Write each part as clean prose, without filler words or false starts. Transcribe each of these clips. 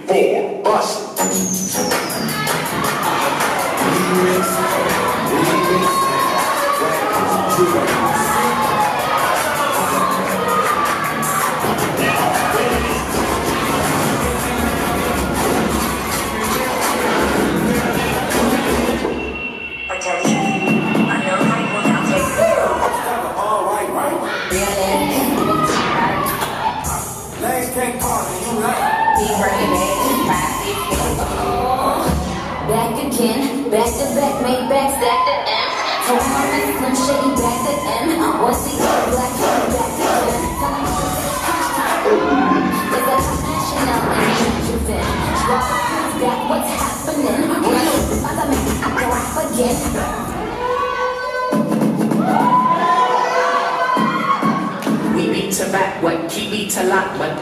4, bust it. Back to back, make back, stack the M. Told my man Slim Shady back to M. Once he got black, back to M. It's a national intrusion. Drop the fruits back, what's happening? As I make it, I go off again. We beat to back, what? Keep beat to lock, what?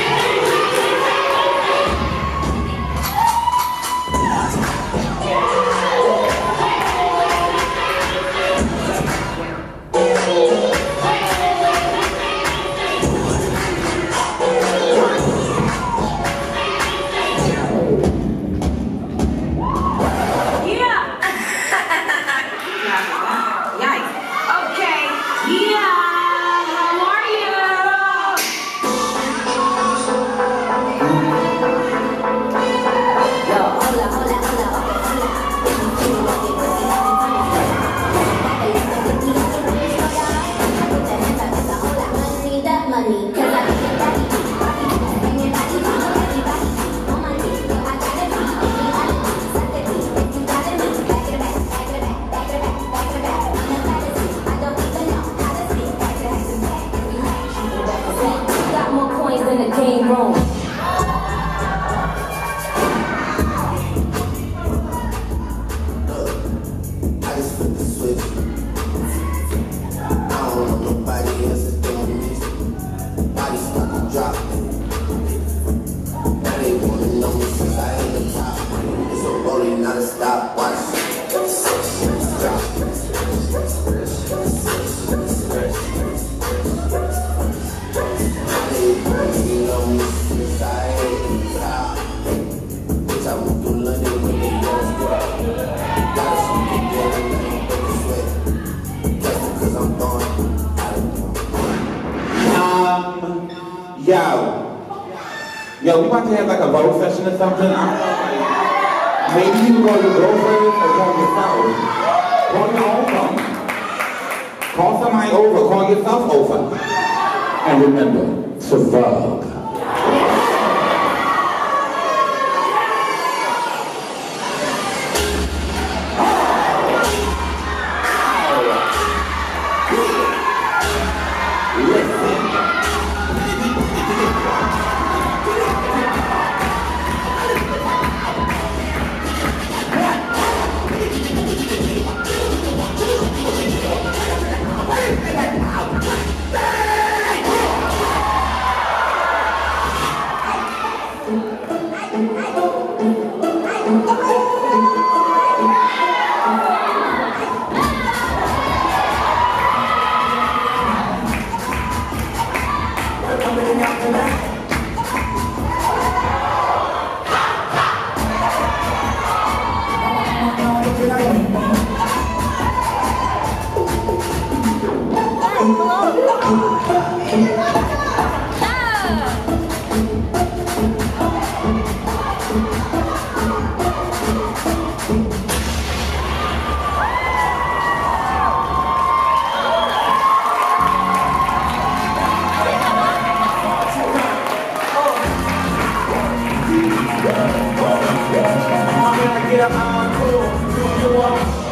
Yo, we about to have like a vote session or something. I don't know, like, maybe you can call your girlfriend or call your spouse. Call your own phone. Call somebody over, call yourself over. And remember, to vlog. Yeah, I'm cool.